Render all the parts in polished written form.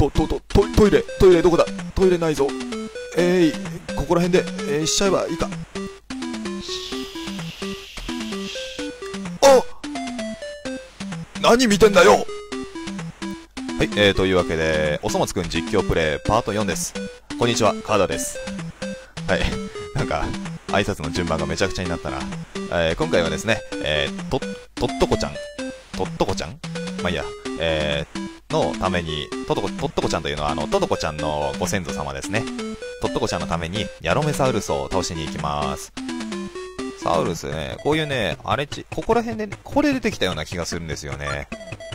トイレどこだ？トイレないぞ。ここら辺で、しちゃえばいいか。あ！何見てんだよ！はい、というわけで、おそ松くん実況プレイパート4です。こんにちは、川田です。はい、なんか、挨拶の順番がめちゃくちゃになったな。今回はですね、とっとこちゃんまあいいや、のために、とっとこちゃんというのは、ととこちゃんのご先祖様ですね。とっとこちゃんのために、ヤロメサウルスを倒しに行きます。サウルスね、こういうね、ここら辺で、ね、これ出てきたような気がするんですよね。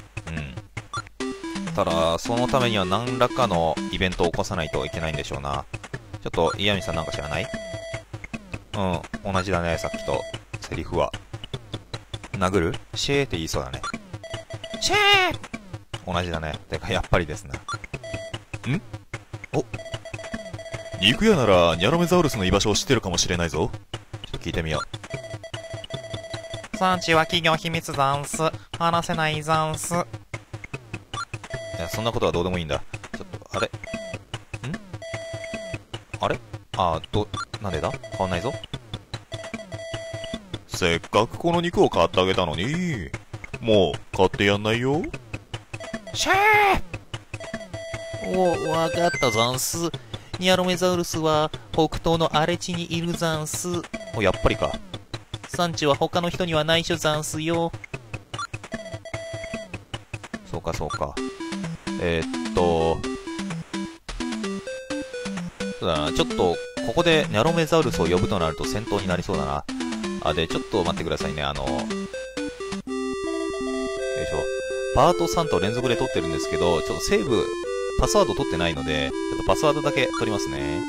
ただ、そのためには何らかのイベントを起こさないといけないんでしょうな。ちょっと、イヤミさんなんか知らない？同じだね、さっきと、セリフは。殴る？シェーって言いそうだね。シェー！同じだね。てか、やっぱりですな。お、肉屋なら、ニャロメザウルスの居場所を知ってるかもしれないぞ。ちょっと聞いてみよう。産地は企業秘密ざんす。話せないざんす。いや、そんなことはどうでもいいんだ。ちょっと、あれ？あれ？なんでだ？変わんないぞ。せっかくこの肉を買ってあげたのに、もう、買ってやんないよ。シャー！わかったざんす。ニャロメザウルスは、北東の荒れ地にいるざんす。やっぱりか。産地は他の人には内緒ざんすよ。そうかそうか。そうだな、ちょっと、ここでニャロメザウルスを呼ぶとなると戦闘になりそうだな。で、ちょっと待ってくださいね。よいしょ。パート3と連続で撮ってるんですけど、ちょっとセーブ、パスワード取ってないので、ちょっとパスワードだけ取りますね。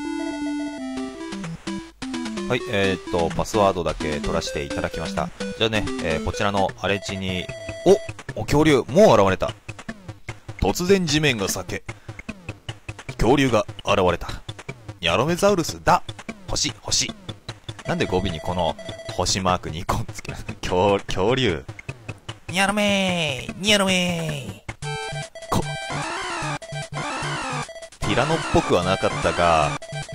はい、パスワードだけ取らせていただきました。じゃあね、こちらの荒れ地に、恐竜、もう現れた。突然地面が裂け、恐竜が現れた。ニャロメザウルスだ。星。なんで語尾にこの星マーク2個つけるの？恐竜。ニャロメー。ティラノっぽくはなかったが、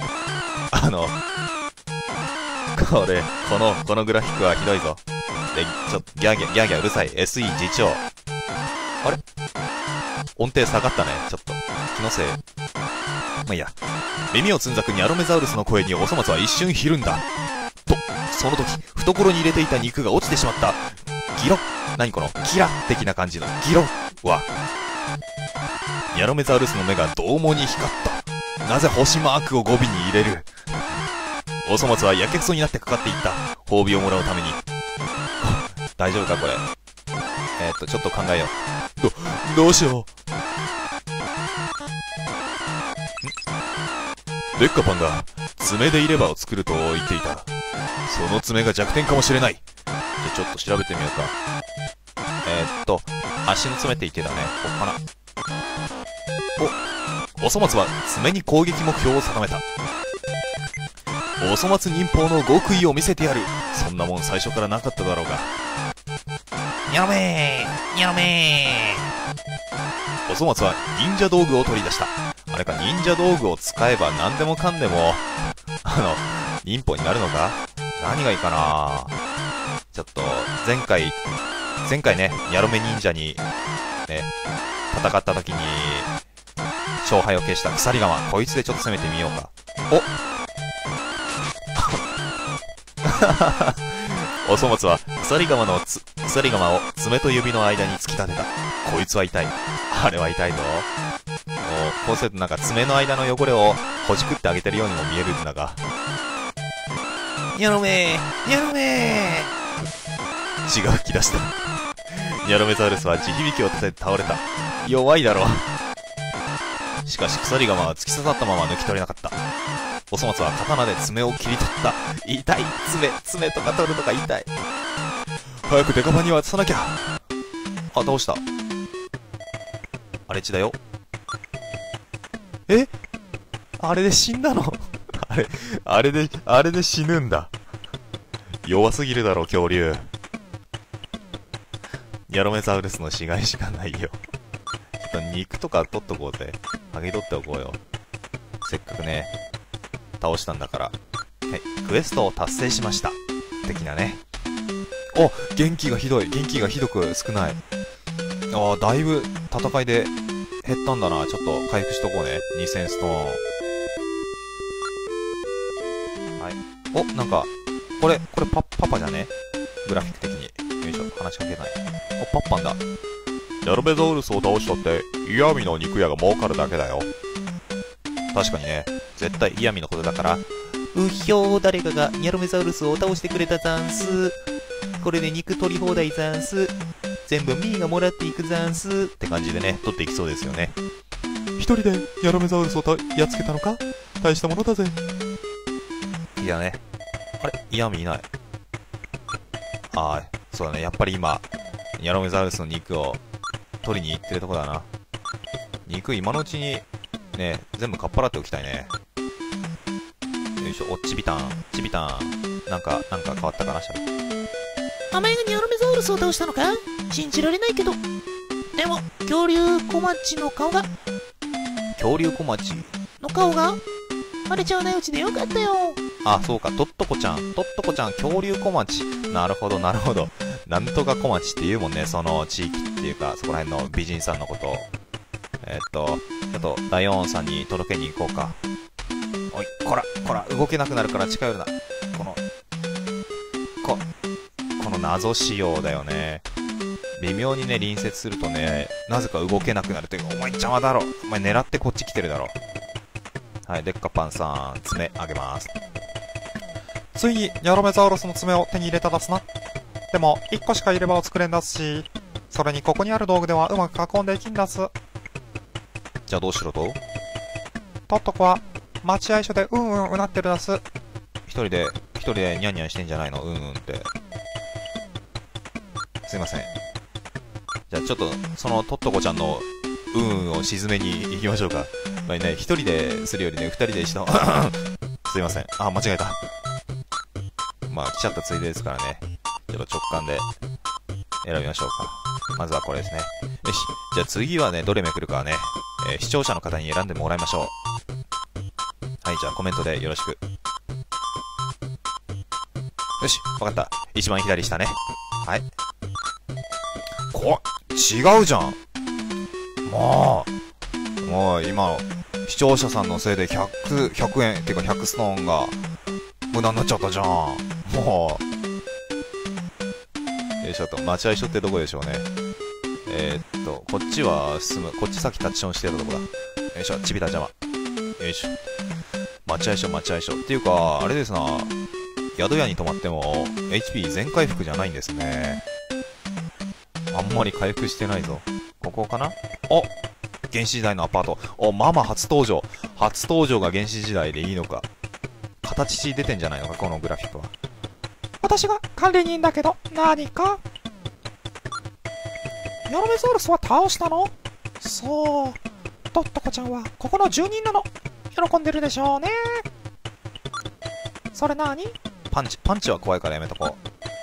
このグラフィックはひどいぞ。で、ちょっとギャーギャーうるさい。SE 自重。あれ？音程下がったね。ちょっと。気のせい。まあいいや。耳をつんざくニャロメザウルスの声におそ松は一瞬ひるんだ。と、その時、懐に入れていた肉が落ちてしまった。ギロ。何この、キラ的な感じのギロは。ニャロメザウルスの目が獰猛に光った。なぜ星マークを語尾に入れる？おそ松はやけくそになってかかっていった。褒美をもらうために。大丈夫かこれ。ちょっと考えよう。どうしよう。デッカパンが爪で入れ歯を作ると言っていた。その爪が弱点かもしれない。じゃあちょっと調べてみようか。足の爪って言ってたね。こっかな。おそ松は爪に攻撃目標を定めた。おそ松忍法の極意を見せてやる。そんなもん最初からなかっただろうが。ニャロメー。おそ松は忍者道具を取り出した。あれか、忍者道具を使えば何でもかんでも、忍法になるのか？何がいいかな？ちょっと、前回ね、ニャロメ忍者に、ね、戦った時に、勝敗を消した鎖鎌。こいつでちょっと攻めてみようか。おそ松は鎖鎌を爪と指の間に突き立てた。こいつは痛い。あれは痛いぞ。こうするとなんか爪の間の汚れをほじくってあげてるようにも見えるんだが。ニャロメー。血が吹き出した。ニャロメザウルスは地響きを立てて倒れた。弱いだろう。しかし鎖鎌は突き刺さったまま抜き取れなかった。おそ松は刀で爪を切り取った。痛い。爪とか取るとか痛い。早くデカパンに渡さなきゃ。倒した。荒れ地だよ。あれで死んだの？あれで死ぬんだ。弱すぎるだろ、恐竜。ニャロメザウルスの死骸しかないよ。ちょっと肉とか取っとこうぜ。 剥ぎ取っておこうよ。せっかくね、倒したんだから。はい、クエストを達成しました。的なね。お、元気がひどい。元気がひどく少ない。ああ、だいぶ戦いで減ったんだな。ちょっと回復しとこうね。2000ストーン。はい。お、なんか、これパパじゃね？グラフィック的に。よいしょ、話しかけない。お、パッパンだ。ヤルベザウルスを倒したって、イヤミの肉屋が儲かるだけだよ。確かにね、絶対イヤミのことだから、うひょー、誰かがニャロメザウルスを倒してくれたざんす。これで肉取り放題ざんす。全部ミーがもらっていくざんす。って感じでね、取っていきそうですよね。一人でニャロメザウルスをやっつけたのか？大したものだぜ。いやね。あれ？イヤミいない。ああ、そうだね。やっぱり今、ニャロメザウルスの肉を取りに行ってるとこだな。肉今のうちに、ね、全部かっぱらっておきたいね。よいしょ、お、チビタン。チビタン。なんか変わったかな、 お前がニャロメザウルスを倒したのか？信じられないけど。でも、恐竜小町の顔が恐竜小町割れちゃわないうちでよかったよ。 あ、そうか、トットコちゃん、恐竜小町。なるほど、なるほど。なんとか小町って言うもんね、その地域っていうか、そこら辺の美人さんのことを。ちょっと、大王さんに届けに行こうか。おい、こら、動けなくなるから近寄るな。この謎仕様だよね。微妙にね、隣接するとね、なぜか動けなくなるというか、お前邪魔だろ。お前狙ってこっち来てるだろ。はい、デッカパンさん、爪あげます。ついに、ニャロメザウルスの爪を手に入れただすな。でも、1個しか入れ歯を作れんだし、それにここにある道具ではうまく囲んでいきんだす。じゃあどうしろと？とっとこは、待合所でうなってるだす。一人でニャンニャンしてんじゃないの？って。すいません。じゃあちょっと、そのトットコちゃんのを沈めに行きましょうか。まあね、一人でするよりね、二人で一度すいません。あ、間違えた。まあ、来ちゃったついでですからね。ちょっと直感で選びましょうか。まずはこれですね。よし。じゃあ次はね、どれめくるかはね、視聴者の方に選んでもらいましょう。はい、じゃあコメントでよろしく。よし、わかった。一番左下ね。はい。違うじゃん。もう今、視聴者さんのせいで100円っていうか100ストーンが無駄になっちゃったじゃん。もう。よいしょと、待合所ってどこでしょうね。こっちはこっちさっきタッチションしてたとこだ。よいしょ、ちびた邪魔。よいしょ。待合所。っていうか、あれですな。宿屋に泊まっても、HP 全回復じゃないんですね。あんまり回復してないぞ。ここかな？お！原始時代のアパート。お、ママ初登場。初登場が原始時代でいいのか。形出てんじゃないのか、このグラフィックは。 私が管理人だけど、何か？ニャロメザウルスは倒したの？そう。トットコちゃんは、ここの住人なの。喜んでるでしょうね。それなに？ パンチは怖いからやめとこ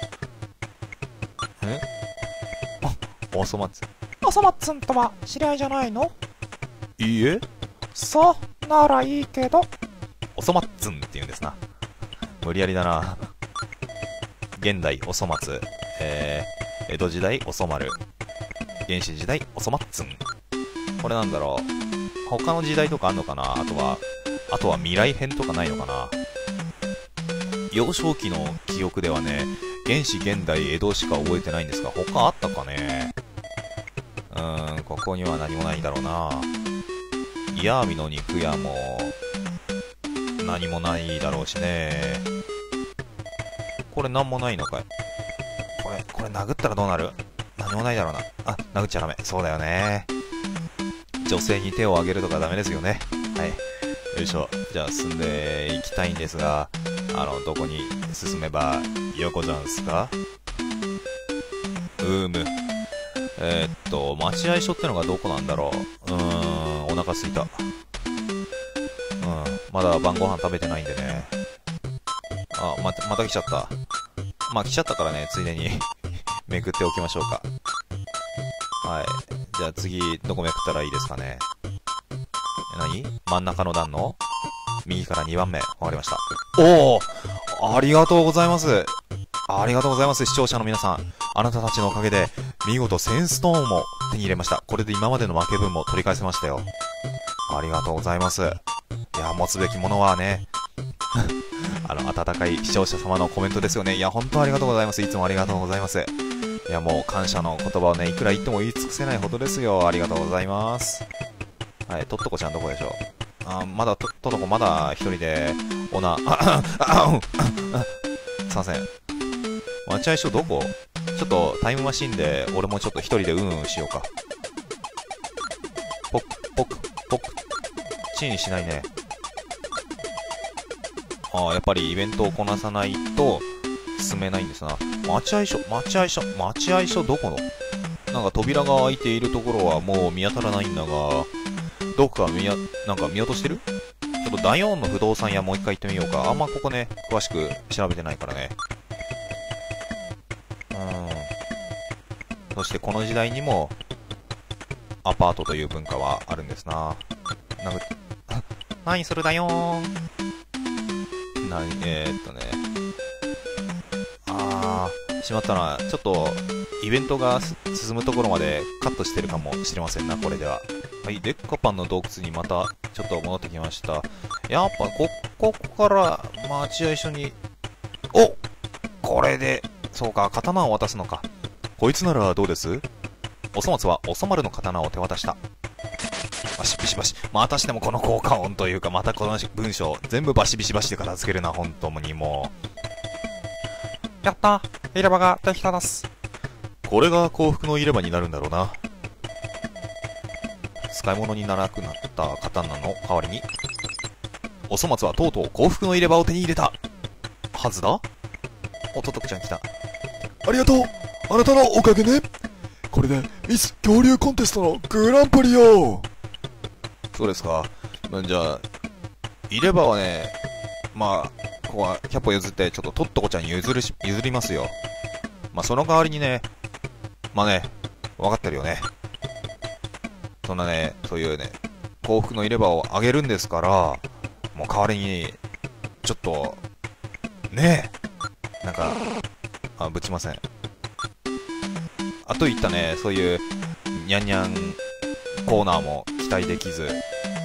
う。おそ松。 おそ松んとは知り合いじゃないの？ いいえ。 そう、ならいいけど。 おそ松って言うんですな。無理やりだな。現代おそ松。江戸時代おそ丸。原始時代おそ松。これなんだろう。他の時代とかあんのかな？あとは未来編とかないのかな？幼少期の記憶ではね、原始現代江戸しか覚えてないんですが、他あったかね？ここには何もないだろうな。イヤーミの肉屋も何もないだろうしね。これ何もないのかい？これ殴ったらどうなる？何もないだろうな。あ、殴っちゃダメ。そうだよね。女性に手を挙げるとかダメですよね。はい。よいしょ。じゃあ進んでいきたいんですが、どこに進めばよこざんすか？待合所ってのがどこなんだろう。お腹すいた。まだ晩ご飯食べてないんでね。あ、また来ちゃった。まあ来ちゃったからね、ついでにめくっておきましょうか。はい。じゃあ次、どこめくったらいいですかね。 何真ん中の段の右から2番目。わかりました。おー、ありがとうございます。ありがとうございます。視聴者の皆さん。あなたたちのおかげで、見事1000ストーンも手に入れました。これで今までの負け分も取り返せましたよ。ありがとうございます。いや、持つべきものはね、温かい視聴者様のコメントですよね。いや、本当ありがとうございます。いつもありがとうございます。いや、もう感謝の言葉をね、いくら言っても言い尽くせないほどですよ。ありがとうございます。はい、とっとこちゃんどこでしょう。まだ、とっとこまだ一人で、すいません。待合所どこ？ちょっとタイムマシンで、俺もちょっと一人でしようか。ポク、ポク、ポク。チンしないね。やっぱりイベントをこなさないと進めないんですな。待合所どこの？なんか扉が開いているところはもう見当たらないんだが、どこかなんか見落としてる？ちょっと第4の不動産屋もう一回行ってみようか。あんまここね、詳しく調べてないからね。そしてこの時代にも、アパートという文化はあるんですな。何するだよーん。しまったな。ちょっと、イベントが進むところまでカットしてるかもしれませんな、これでは。はい、レッカパンの洞窟にまた、ちょっと戻ってきました。やっぱ、ここから待合所に、これで、そうか、刀を渡すのか。こいつならどうです？おそ松はおそ丸の刀を手渡した。バシビシバシ。またしてもこの効果音というか、またこの文章、全部バシビシバシで片付けるな、本当にもう。やった入れ歯ができたです。これが幸福の入れ歯になるんだろうな。使い物にならなくなった刀の代わりに、おそ松はとうとう幸福の入れ歯を手に入れたはずだ。とっとくちゃん来た。 ありがとう。あなたのおかげね。これでミス恐竜コンテストのグランプリよ。 そうですか。じゃあ、入れ歯はね、まあ、ここは100歩譲って、ちょっととっとこちゃんに譲りますよ。まあ、その代わりにね、まあね、分かってるよね。そんなね、そういうね、幸福の入れ歯をあげるんですから、もう代わりに、ちょっと、ねえ、なんか、ぶちません。あといったね、そういう、にゃんにゃんコーナーも期待できず。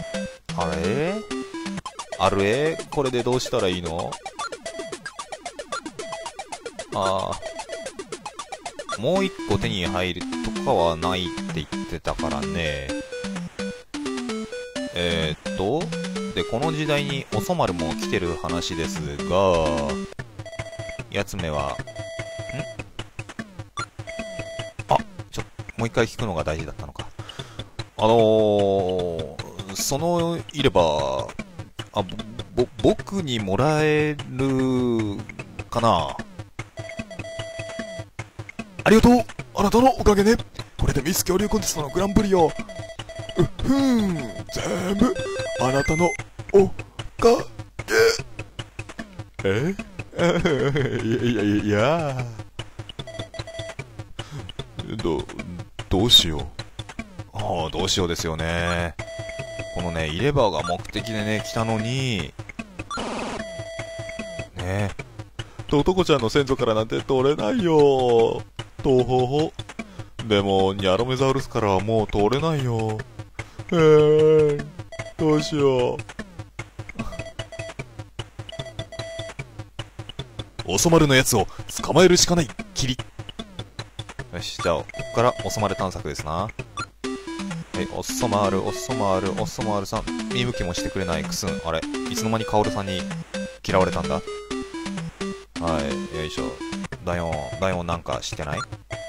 あれこれでどうしたらいいの？もう一個手に入るとかはないって言ってたからね。で、この時代におそ丸も来てる話ですが、やつめは、もう一回聞くのが大事だったのか。そのいれば、僕にもらえるかな。 ありがとう。あなたのおかげね。これでミス恐竜コンテストのグランプリを。全部あなたのおかげ。 いやどうしよう。 どうしようですよね。このね、入れ歯が目的でね、来たのに、ねととこちゃんの先祖からなんて取れないよ。とほほ。でも、ニャロメザウルスからはもう通れないよ。どうしよう。 おそ丸のやつを捕まえるしかない。キリ。よし、じゃあ、ここからおそ丸探索ですな。はい、おそ丸さん。見向きもしてくれないクスン。あれいつの間にカオルさんに嫌われたんだ？はい、よいしょ。ダイオンなんかしてない？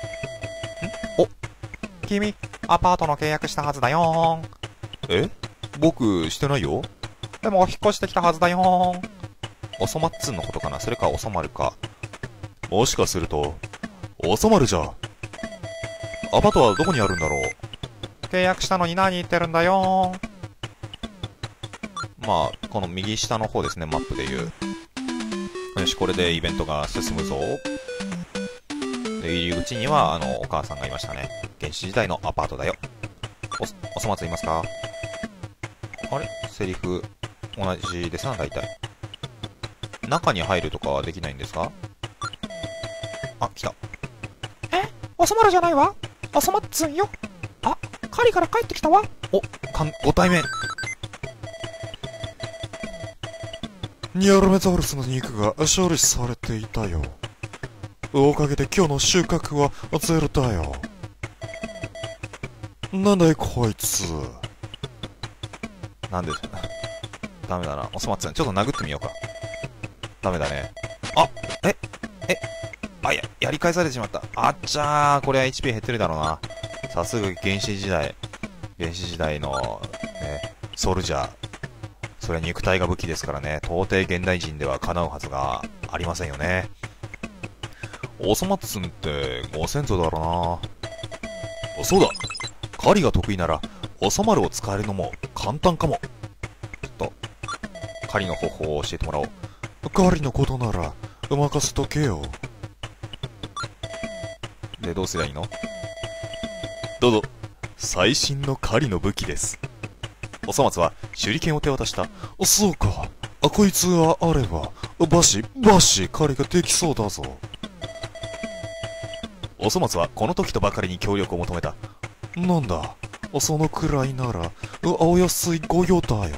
君、アパートの契約したはずだよーん。僕、してないよ。でも、引っ越してきたはずだよーん。おそまっつんのことかな？それかおそ丸か。もしかすると、おそ丸じゃ。アパートはどこにあるんだろう？契約したのに何言ってるんだよー。まあ、この右下の方ですね、マップで言う。よし、これでイベントが進むぞ。で、入り口には、お母さんがいましたね。原始時代のアパートだよ。おそ松いますか？ あれセリフ、同じですな、大体。中に入るとかはできないんですか？あ、来た。 おそまるじゃないわ。おそまっつんよ。あ、狩りから帰ってきたわ。 ご対面。 ニャロメザウルスの肉が処理されていたよ。おかげで今日の収穫はゼロだよ。なんだいこいつ。 なんでダメだな。おそ松さん、ちょっと殴ってみようか。ダメだね。やり返されてしまった。あっちゃー、これは HP 減ってるだろうな。さすが原始時代の、ね、ソルジャー。それは肉体が武器ですからね、到底現代人では叶うはずがありませんよね。おそ松さんってご先祖だろうな。そうだ、狩りが得意ならおそ丸を使えるのも簡単かも。ちょっと狩りの方法を教えてもらおう。 狩りのことなら任せとけよ。 で、どうすりゃいいの？どうぞ、最新の狩りの武器です。おそ松は手裏剣を手渡した。 そうか、こいつがあればバシ狩りができそうだぞ。 おそ松はこの時とばかりに協力を求めた。 なんだ、そのくらいならお安いご用だよ。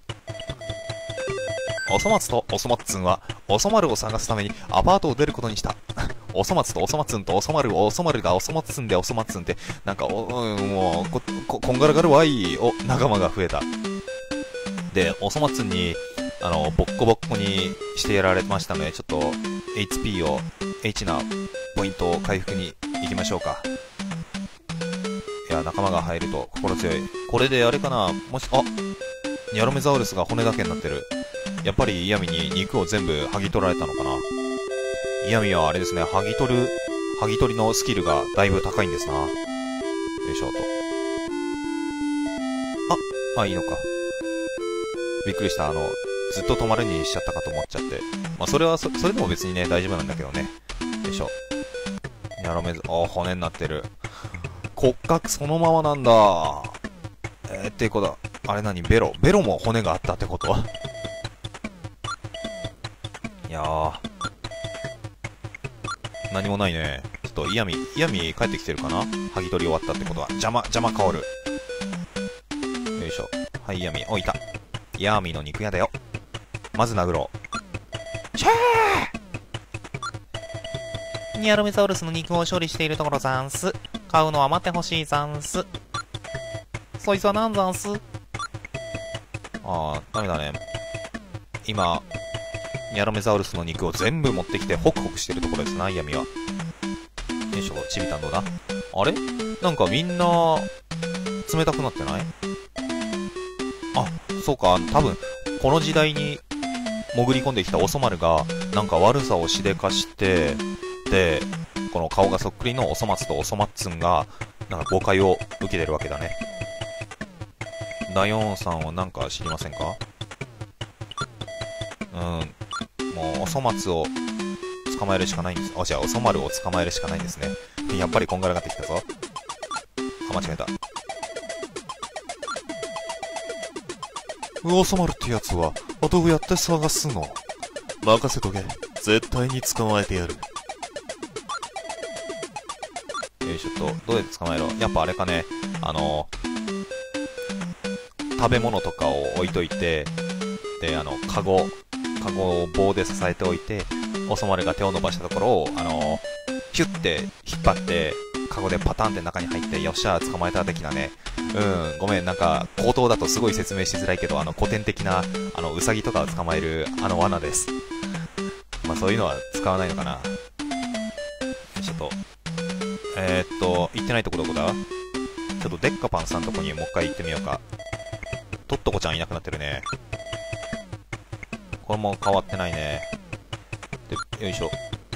おそ松とおそまっつんはおそ丸を探すためにアパートを出ることにした。おそ松とおそまっつんとおそ丸がおそまっつんでおそまっつんって、なんかもうこんがらがるわい。仲間が増えた。で、おそまっつんにボッコボッコにしてやられましたので、ちょっと HP を H なポイントを回復に行きましょうか。いや、仲間が入ると心強い。これであれかな、もし、ニャロメザウルスが骨だけになってる。やっぱりイヤミに肉を全部剥ぎ取られたのかな。イヤミはあれですね、剥ぎ取りのスキルがだいぶ高いんですな。よいしょと。いいのか。びっくりした。ずっと止まるにしちゃったかと思っちゃって。まあ、それでも別にね、大丈夫なんだけどね。よいしょ。ニャロメズ、骨になってる。骨格そのままなんだ。っていうことは、あれベロも骨があったってこといやー。何もないね。ちょっとイヤミ帰ってきてるかな。剥ぎ取り終わったってことは。邪魔香る。よいしょ。はい、イヤミ。いた。イヤミの肉屋だよ。まず殴ろう。 シャー！ニャロメザウルスの肉を処理しているところざんす。買うのは待ってほしいざんす。そいつはなんざんす。 ダメだね。今、ニャロメザウルスの肉を全部持ってきてホクホクしてるところですな、イヤミは。よいしょ、チビタンどうだ？あれ？なんかみんな、冷たくなってない？そうか、多分、この時代に潜り込んできたおそ丸が、なんか悪さをしでかして、で、この顔がそっくりのおそ松とおそまっつんが、なんか誤解を受けてるわけだね。ダヨーンさんはなんか知りませんか？もう、おそ松を捕まえるしかないんです。じゃあ、おそ丸を捕まえるしかないんですね。やっぱりこんがらがってきたぞ。間違えた。 おそ丸ってやつはどうやって探すの？任せとけ。絶対に捕まえてやる。 よいしょっと、どうやって捕まえろ？やっぱあれかね、食べ物とかを置いといて、で、カゴを棒で支えておいて、おそ丸が手を伸ばしたところを、ヒュッて引っ張って、カゴでパタンって中に入って、よっしゃー捕まえた的なね。ごめん、なんか、口頭だとすごい説明しづらいけど、古典的な、ウサギとかを捕まえる、罠です。まあ、そういうのは使わないのかな。よいしょと。行ってないとこどこだ？ちょっとデッカパンさんとこにもう一回行ってみようか。トットコちゃんいなくなってるね。これも変わってないね。で、よいしょ。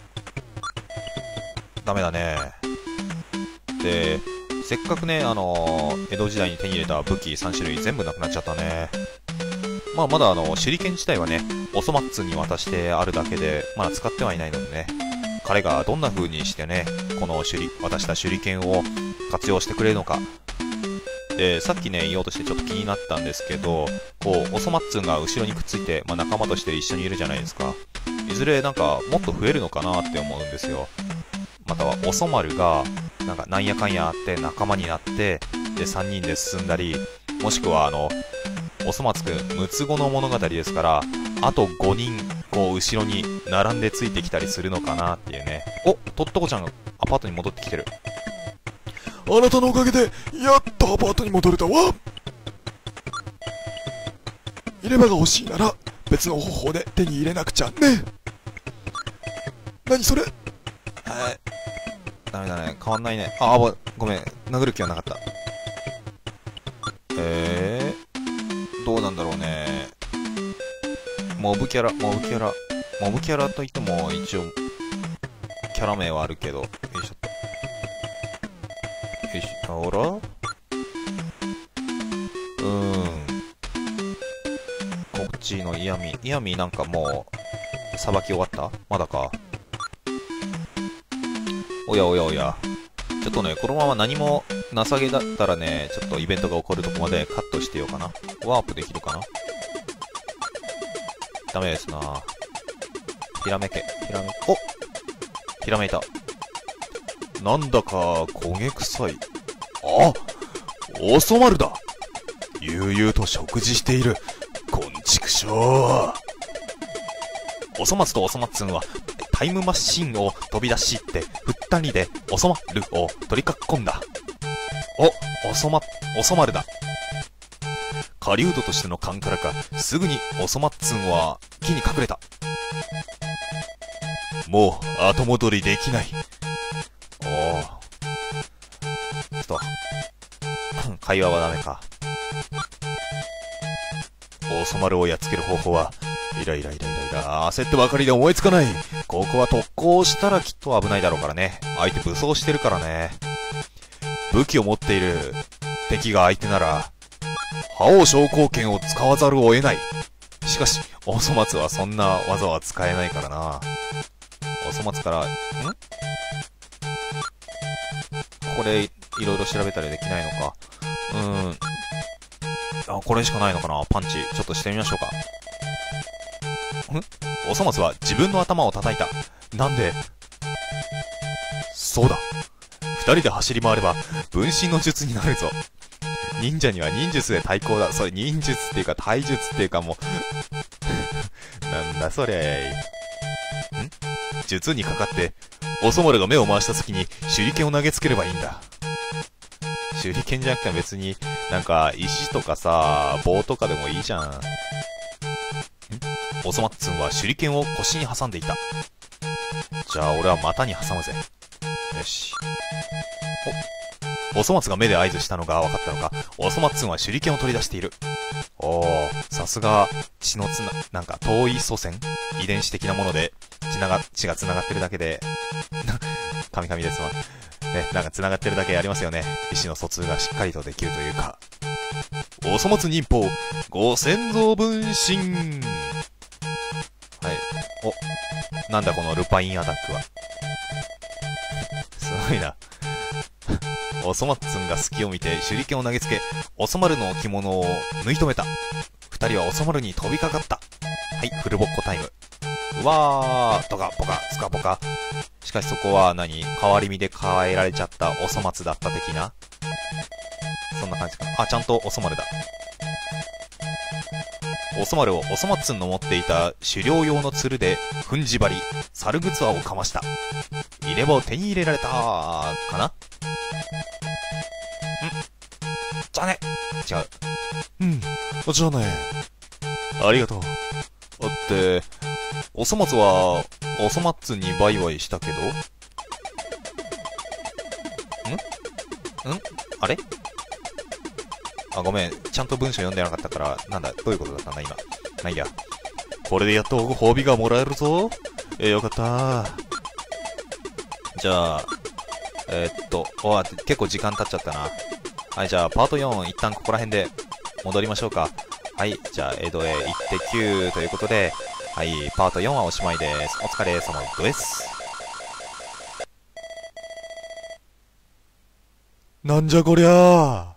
ダメだね。で、せっかくね、江戸時代に手に入れた武器3種類全部なくなっちゃったね。まだ手裏剣自体はね、おそまっつんに渡してあるだけで、まだ使ってはいないのでね。彼がどんな風にしてね、この渡した手裏剣を活用してくれるのか。 で、さっきね、言おうとしてちょっと気になったんですけど、こう、おそ松が後ろにくっついて、まあ、仲間として一緒にいるじゃないですか。いずれなんか、もっと増えるのかなって思うんですよ。または、おそ丸が、なんか、なんやかんやあって仲間になって、で、3人で進んだり、もしくはおそ松くん、六つ子の物語ですから、あと5人、こう、後ろに並んでついてきたりするのかなっていうね。お、とっとこちゃんがアパートに戻ってきてる。 あなたのおかげでやっとアパートに戻れたわ。入れ歯が欲しいなら別の方法で手に入れなくちゃね。何それ。 ダメだね、変わんないね。ごめん、殴る気はなかった。どうなんだろうね。モブキャラといっても一応キャラ名はあるけど、よいしょっと。よいしょ、ほら、こっちのイヤミなんかもうさばき終わった？まだか。おや、ちょっとね、このまま何もなさげだったらね、ちょっとイベントが起こるとこまでカットしてようかな。ワープできるかな。ダメですな。ひらめけ。お、ひらめいた。なんだか焦げ臭い。あ、おそ丸だ。悠々と食事している。こんちくしょう。おそ松とおそ松んはタイムマシンを飛び出しって二人でおそ丸を取り囲んだ。おそ丸だ。狩人としての勘からか、すぐにおそ松んは木に隠れた。もう後戻りできない。ちょっと会話はダメか。おそ丸をやっつける方法はイラ焦ってばかりで思いつかない。ここは特攻したらきっと危ないだろうからね。相手武装してるからね。武器を持っている敵が相手なら覇王昇降拳を使わざるを得ない。しかしおそ松はそんな技は使えないからな。おそ松からこれいろいろ調べたりできないのか。これしかないのかな。パンチちょっとしてみましょうか。おそ松は自分の頭を叩いた。なんで？そうだ、二人で走り回れば分身の術になるぞ。忍者には忍術で対抗だ。それ忍術っていうか体術っていうかもうなんだそれ。術にかかっておそ丸が目を回した時に手裏剣を投げつければいいんだ。手裏剣じゃなくて別になんか石とかさ、棒とかでもいいじゃん。おそ松んは手裏剣を腰に挟んでいた。じゃあ俺は股に挟むぜ。よし。おそ松が目で合図したのが分かったのか、おそ松んは手裏剣を取り出している。さすが血なんか遠い祖先、遺伝子的なもので血が繋がってるだけで神々ですわね。なんか繋がってるだけありますよね。意思の疎通がしっかりとできるというか。おそ松忍法ご先祖分身。はい。なんだこのルパインアタックは。すごいな。おそ松んが隙を見て手裏剣を投げつけ、おそ丸の着物を縫い止めた。二人はおそ丸に飛びかかった。はい、フルボッコタイム。うわー、とかポカ、スカポカ。しかしそこは変わり身で変えられちゃったおそ松だった的な。そんな感じか。ちゃんとおそ丸だ。おそ丸をおそ松んの持っていた狩猟用の鶴で踏んじばり、猿ぐつわをかました。入れ歯を手に入れられたかな。じゃね。違う。 じゃあね。 ありがとう。っておそ松はおそ松にバイバイしたけど、あれ、ごめん、ちゃんと文章読んでなかったから、なんだ、どういうことだったんだ今。まあいいや。これでやっと褒美がもらえるぞ。よかった。じゃあ結構時間経っちゃったな。はい、じゃあパート4一旦ここら辺で戻りましょうか。はい、じゃあ江戸へ行って9ということで、はい、パート4はおしまいです。お疲れ様です。 なんじゃこりゃー。